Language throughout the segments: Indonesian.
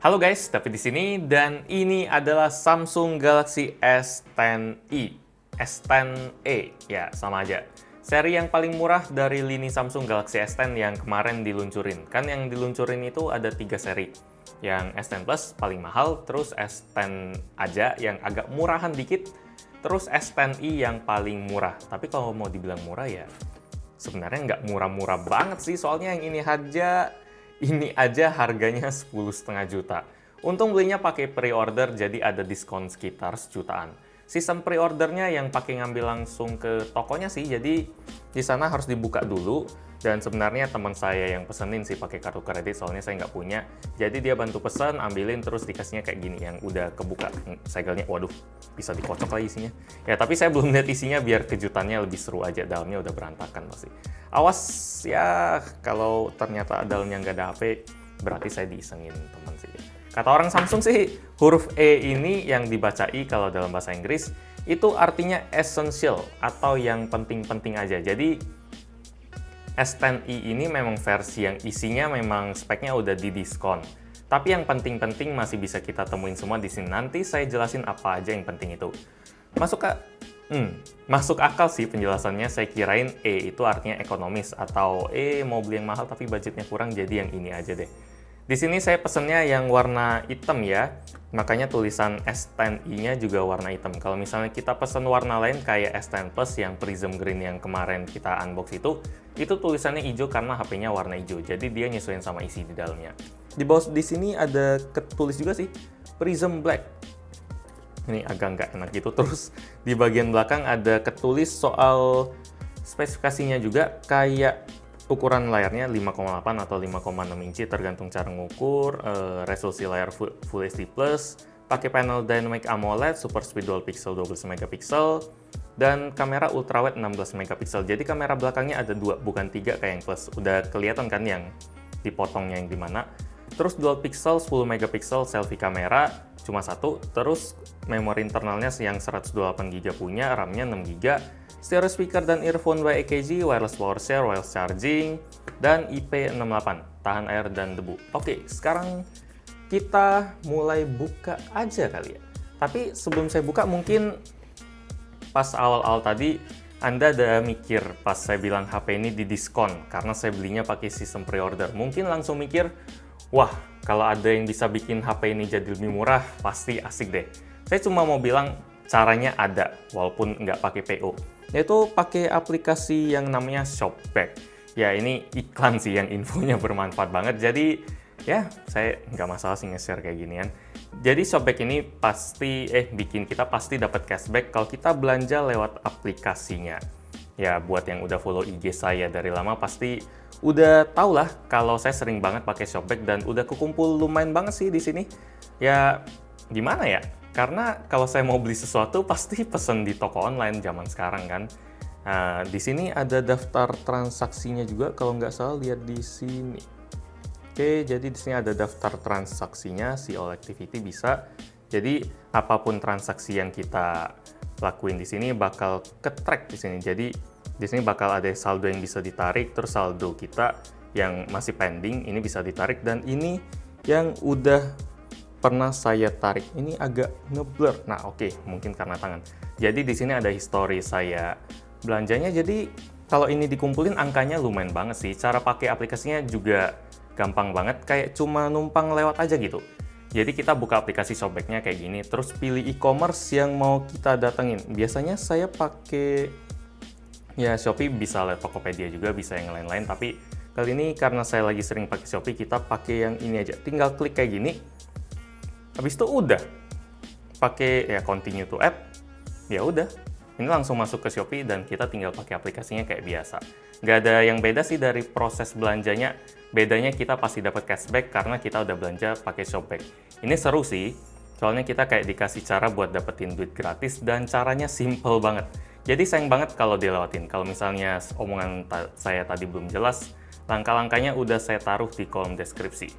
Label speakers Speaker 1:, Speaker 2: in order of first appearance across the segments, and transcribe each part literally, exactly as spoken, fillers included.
Speaker 1: Halo guys, David di sini dan ini adalah Samsung Galaxy S sepuluh i, S sepuluh e, ya sama aja. Seri yang paling murah dari lini Samsung Galaxy S sepuluh yang kemarin diluncurin. Kan yang diluncurin itu ada tiga seri. Yang S sepuluh Plus paling mahal, terus S sepuluh aja yang agak murahan dikit, terus S sepuluh i yang paling murah. Tapi kalau mau dibilang murah ya sebenarnya nggak murah-murah banget sih, soalnya yang ini aja Ini aja harganya sepuluh setengah juta. Untung belinya pakai pre-order, jadi ada diskon sekitar sejutaan. Sistem pre-ordernya yang pakai ngambil langsung ke tokonya sih, jadi di sana harus dibuka dulu. Dan sebenarnya teman saya yang pesenin sih pakai kartu kredit, soalnya saya nggak punya. Jadi dia bantu pesen, ambilin, terus dikasihnya kayak gini, yang udah kebuka segelnya. Waduh, bisa dikocok lah isinya. Ya, tapi saya belum lihat isinya biar kejutannya lebih seru aja. Dalamnya udah berantakan pasti. Awas ya, kalau ternyata dalamnya nggak ada H P, berarti saya diisengin teman sih. Kata orang Samsung sih, huruf E ini yang dibaca I kalau dalam bahasa Inggris, itu artinya essential atau yang penting-penting aja. Jadi S sepuluh i ini memang versi yang isinya memang speknya udah didiskon. Tapi yang penting-penting masih bisa kita temuin semua di sini. Nanti saya jelasin apa aja yang penting itu. Masuk ke Hmm, masuk akal sih penjelasannya. Saya kirain E itu artinya ekonomis atau E mau beli yang mahal tapi budgetnya kurang, jadi yang ini aja deh. Di sini saya pesennya yang warna hitam ya, makanya tulisan S sepuluh i-nya juga warna hitam. Kalau misalnya kita pesen warna lain kayak S sepuluh Plus yang Prism Green yang kemarin kita unbox itu, itu tulisannya hijau karena H P-nya warna hijau. Jadi dia nyesuaiin sama isi di dalamnya. Di bawah di sini ada ketulis juga sih, Prism Black. Ini agak nggak enak gitu. Terus di bagian belakang ada ketulis soal spesifikasinya juga, kayak ukuran layarnya lima koma delapan atau lima koma enam inci tergantung cara ngukur, uh, resolusi layar Full, Full H D plus, pakai panel Dynamic AMOLED, Super Speed Dual Pixel dua belas megapiksel, dan kamera ultrawide enam belas megapiksel. Jadi kamera belakangnya ada dua, bukan tiga kayak yang Plus. Udah kelihatan kan yang dipotongnya yang dimana. Terus dual pixel sepuluh megapiksel selfie kamera cuma satu, terus memori internalnya yang seratus dua puluh delapan giga punya, RAM-nya enam giga, stereo speaker dan earphone Y E K G, wireless power share, wireless charging, dan I P enam puluh delapan, tahan air dan debu. Oke, sekarang kita mulai buka aja kali ya. Tapi sebelum saya buka, mungkin pas awal-awal tadi Anda ada mikir pas saya bilang H P ini didiskon karena saya belinya pakai sistem pre-order. Mungkin langsung mikir, wah, kalau ada yang bisa bikin H P ini jadi lebih murah, pasti asik deh. Saya cuma mau bilang caranya ada, walaupun nggak pakai P O. Yaitu pakai aplikasi yang namanya Shopback. Ya, ini iklan sih yang infonya bermanfaat banget. Jadi, ya, saya nggak masalah sih nge-share kayak ginian. Jadi, Shopback ini pasti, eh, bikin kita pasti dapat cashback kalau kita belanja lewat aplikasinya. Ya, buat yang udah follow I G saya dari lama, pasti udah tau lah kalau saya sering banget pakai Shopback dan udah kekumpul lumayan banget sih di sini. Ya, gimana ya? Karena kalau saya mau beli sesuatu pasti pesen di toko online zaman sekarang kan. Nah, di sini ada daftar transaksinya juga kalau nggak salah, lihat di sini. Oke, jadi di sini ada daftar transaksinya, si all activity bisa. Jadi apapun transaksi yang kita lakuin di sini bakal ke-track di sini. Jadi di sini bakal ada saldo yang bisa ditarik, terus saldo kita yang masih pending ini bisa ditarik, dan ini yang udah pernah saya tarik. Ini agak ngeblur. Nah, oke, okay, mungkin karena tangan. Jadi di sini ada history saya belanjanya. Jadi kalau ini dikumpulin angkanya lumayan banget sih. Cara pakai aplikasinya juga gampang banget, kayak cuma numpang lewat aja gitu. Jadi kita buka aplikasi Shopback-nya kayak gini, terus pilih e-commerce yang mau kita datengin. Biasanya saya pakai ya Shopee, bisa lewat Tokopedia juga, bisa yang lain-lain. Tapi kali ini karena saya lagi sering pakai Shopee, kita pakai yang ini aja. Tinggal klik kayak gini. Habis itu udah pakai ya continue to app, ya udah ini langsung masuk ke Shopee dan kita tinggal pakai aplikasinya kayak biasa. Nggak ada yang beda sih dari proses belanjanya. Bedanya kita pasti dapat cashback karena kita udah belanja pakai Shopback. Ini seru sih, soalnya kita kayak dikasih cara buat dapetin duit gratis dan caranya simple banget. Jadi sayang banget kalau dilewatin. Kalau misalnya omongan ta saya tadi belum jelas, langkah-langkahnya udah saya taruh di kolom deskripsi.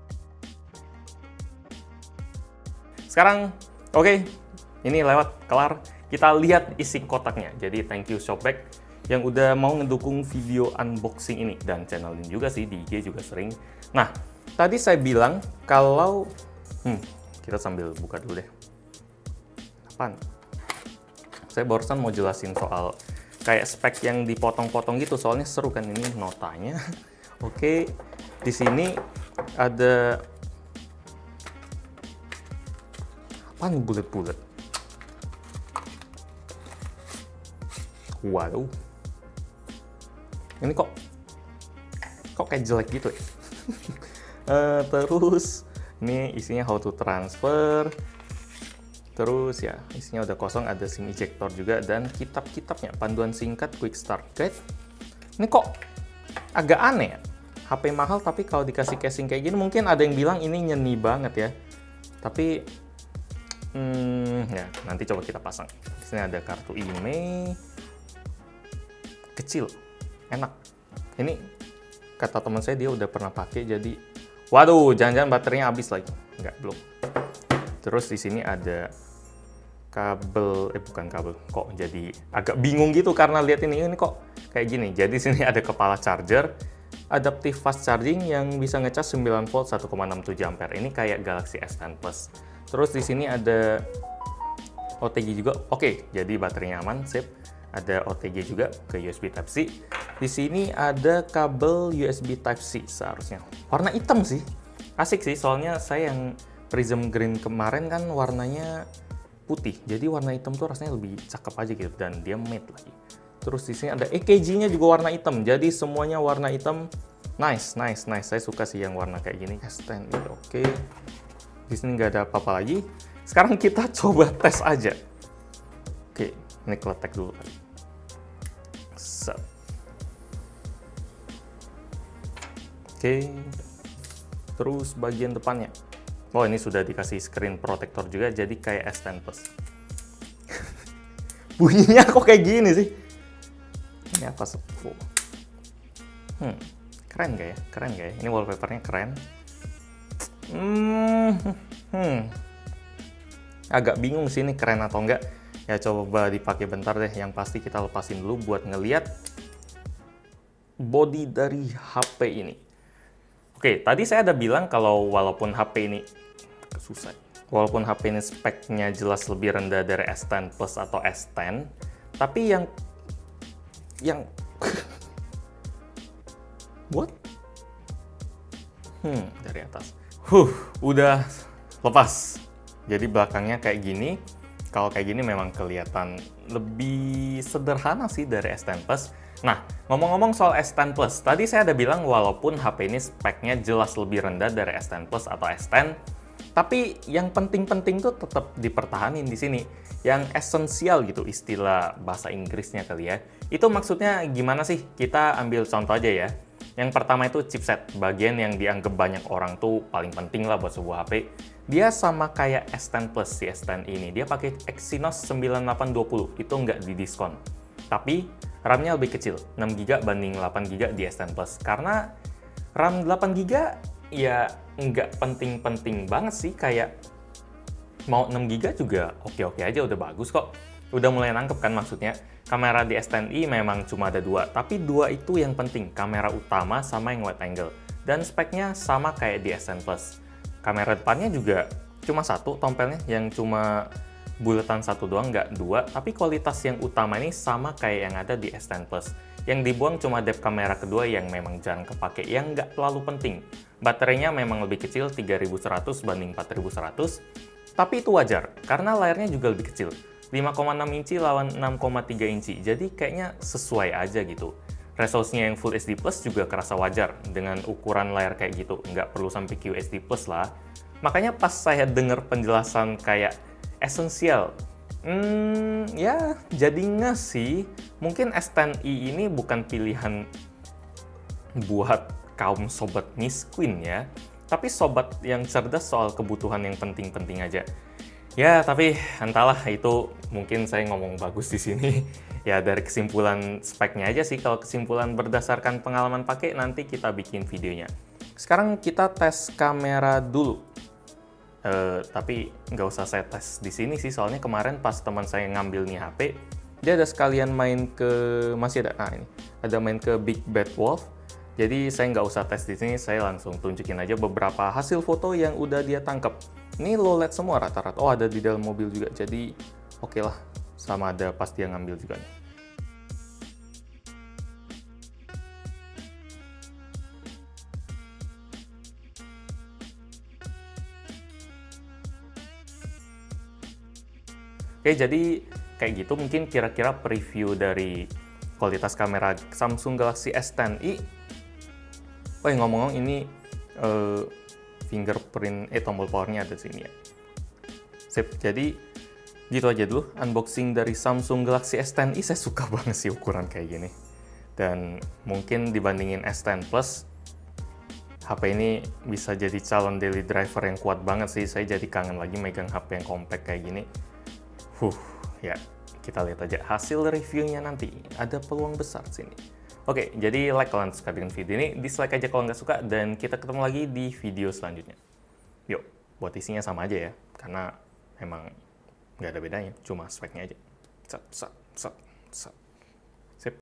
Speaker 1: Sekarang, oke, okay, ini lewat, kelar. Kita lihat isi kotaknya. Jadi, thank you Shopback yang udah mau ngedukung video unboxing ini. Dan channel ini juga sih, di I G juga sering. Nah, tadi saya bilang kalau Hmm, kita sambil buka dulu deh. Apaan? Saya barusan mau jelasin soal kayak spek yang dipotong-potong gitu, soalnya seru kan ini notanya. Oke, di sini ada apa nih, bulat-bulat. Waduh, ini kok kok kayak jelek gitu ya. uh, terus ini isinya how to transfer. Terus ya, isinya udah kosong, ada SIM ejector juga, dan kitab-kitabnya, panduan singkat, quick start guide. Ini kok agak aneh ya, H P mahal tapi kalau dikasih casing kayak gini, mungkin ada yang bilang ini nyeni banget ya. Tapi, hmm, ya nanti coba kita pasang. Di sini ada kartu I M E I, kecil, enak. Ini kata teman saya dia udah pernah pakai, jadi, waduh, jangan-jangan baterainya habis lagi. Enggak, belum. Terus di sini ada kabel, eh bukan kabel, kok jadi agak bingung gitu karena lihat ini, ini kok kayak gini. Jadi sini ada kepala charger, adaptive fast charging yang bisa ngecas sembilan volt satu koma enam tujuh ampere. Ini kayak Galaxy S sepuluh Plus. Terus di sini ada O T G juga. Oke, jadi baterainya aman, sip. Ada O T G juga ke U S B Type C. Di sini ada kabel U S B Type C seharusnya. Warna hitam sih. Asik sih, soalnya saya yang Prism Green kemarin kan warnanya putih, jadi warna hitam tuh rasanya lebih cakep aja gitu, dan dia matte lagi. Terus di sini ada E K G-nya juga warna hitam, jadi semuanya warna hitam. Nice, nice, nice. Saya suka sih yang warna kayak gini. S sepuluh ini oke. Di sini nggak ada apa-apa lagi. Sekarang kita coba tes aja. Oke, ini kletek dulu kali. Set. Oke. Terus bagian depannya. Oh, ini sudah dikasih screen protector juga, jadi kayak S sepuluh Plus. Bunyinya kok kayak gini sih? Ini apa sepuh? Hmm, keren gak ya? Keren gak ya? Ini wallpapernya keren. Hmm, hmm. Agak bingung sih ini keren atau enggak. Ya coba dipakai bentar deh. Yang pasti kita lepasin dulu buat ngeliat body dari H P ini. Oke, tadi saya ada bilang kalau walaupun H P ini susah, walaupun H P ini speknya jelas lebih rendah dari S sepuluh Plus atau S sepuluh, tapi yang yang what? Hmm, dari atas. Huh, udah lepas. Jadi belakangnya kayak gini. Kalau kayak gini memang kelihatan lebih sederhana sih dari S sepuluh Plus. Nah, ngomong-ngomong soal S sepuluh Plus, tadi saya ada bilang walaupun H P ini speknya jelas lebih rendah dari S sepuluh Plus atau S sepuluh, tapi yang penting-penting tuh tetap dipertahanin di sini. Yang esensial gitu, istilah bahasa Inggrisnya kali ya. Itu maksudnya gimana sih? Kita ambil contoh aja ya. Yang pertama itu chipset, bagian yang dianggap banyak orang tuh paling penting lah buat sebuah H P. Dia sama kayak S sepuluh Plus, si S sepuluh ini. Dia pakai Exynos sembilan delapan dua nol, itu nggak didiskon. Tapi RAM-nya lebih kecil, enam giga banding delapan giga di S sepuluh Plus. Karena RAM delapan giga ya nggak penting-penting banget sih, kayak mau enam giga juga oke-oke aja, udah bagus kok. Udah mulai nangkep kan maksudnya. Kamera di S sepuluh i memang cuma ada dua, tapi dua itu yang penting, kamera utama sama yang wide angle. Dan speknya sama kayak di S sepuluh Plus. Kamera depannya juga cuma satu tompelnya, yang cuma bulatan satu doang, nggak dua, tapi kualitas yang utama ini sama kayak yang ada di S sepuluh Plus. Yang dibuang cuma depth kamera kedua yang memang jarang kepake, yang nggak terlalu penting. Baterainya memang lebih kecil, tiga ribu seratus banding empat ribu seratus, tapi itu wajar, karena layarnya juga lebih kecil. lima koma enam inci lawan enam koma tiga inci, jadi kayaknya sesuai aja gitu. Resolusinya yang Full H D Plus juga kerasa wajar, dengan ukuran layar kayak gitu, nggak perlu sampai Q H D Plus lah. Makanya pas saya denger penjelasan kayak esensial, hmm, ya jadi nggak sih, mungkin S sepuluh i ini bukan pilihan buat kaum sobat miskin ya, tapi sobat yang cerdas soal kebutuhan yang penting-penting aja. Ya, tapi entahlah, itu mungkin saya ngomong bagus di sini. Ya, dari kesimpulan speknya aja sih. Kalau kesimpulan berdasarkan pengalaman pakai, nanti kita bikin videonya. Sekarang kita tes kamera dulu. Uh, tapi nggak usah saya tes di sini sih, soalnya kemarin pas teman saya ngambil nih H P, dia ada sekalian main ke, masih ada, nah ini, ada main ke Big Bad Wolf. Jadi saya nggak usah tes di sini, saya langsung tunjukin aja beberapa hasil foto yang udah dia tangkap. Ini low L E D semua rata-rata. Oh, ada di dalam mobil juga. Jadi oke okay lah, sama ada pas dia ngambil juga nih. Oke, jadi kayak gitu mungkin kira-kira preview dari kualitas kamera Samsung Galaxy S sepuluh i. Oh, ngomong-ngomong ini uh, fingerprint, eh tombol powernya ada di sini ya. Sip, jadi gitu aja dulu unboxing dari Samsung Galaxy S sepuluh i. Saya suka banget sih ukuran kayak gini. Dan mungkin dibandingin S sepuluh Plus, H P ini bisa jadi calon daily driver yang kuat banget sih. Saya jadi kangen lagi megang H P yang compact kayak gini. Huh, ya kita lihat aja hasil reviewnya nanti. Ada peluang besar sini. Oke, jadi like kalau suka dengan video ini, dislike aja kalau nggak suka, dan kita ketemu lagi di video selanjutnya. Yuk, buat isinya sama aja ya, karena emang nggak ada bedanya, cuma speknya aja. Sat, sat, sat, sat.